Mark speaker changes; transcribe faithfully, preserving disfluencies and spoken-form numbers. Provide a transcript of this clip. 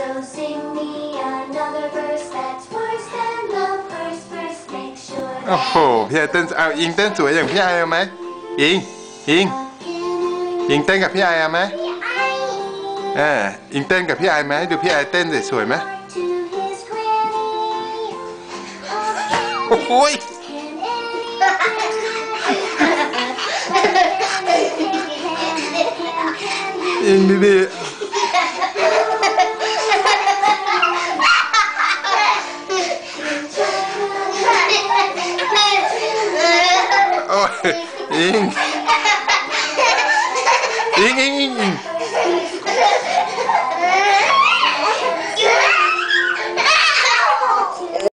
Speaker 1: So sing me another verse that's worse than the first verse. Make sure
Speaker 2: โอ้โหพี่ไอเต้นเอาอิงเต้นสวยอย่างพี่ไอเอาไหมอิงอิงอิงเต้นกับพี่ไอเอาไหมเอออิงเต้นกับพี่ไอไหมดูพี่ไอเต้นสวยไหมโอ้โหอิงดีๆโอ้ยอิง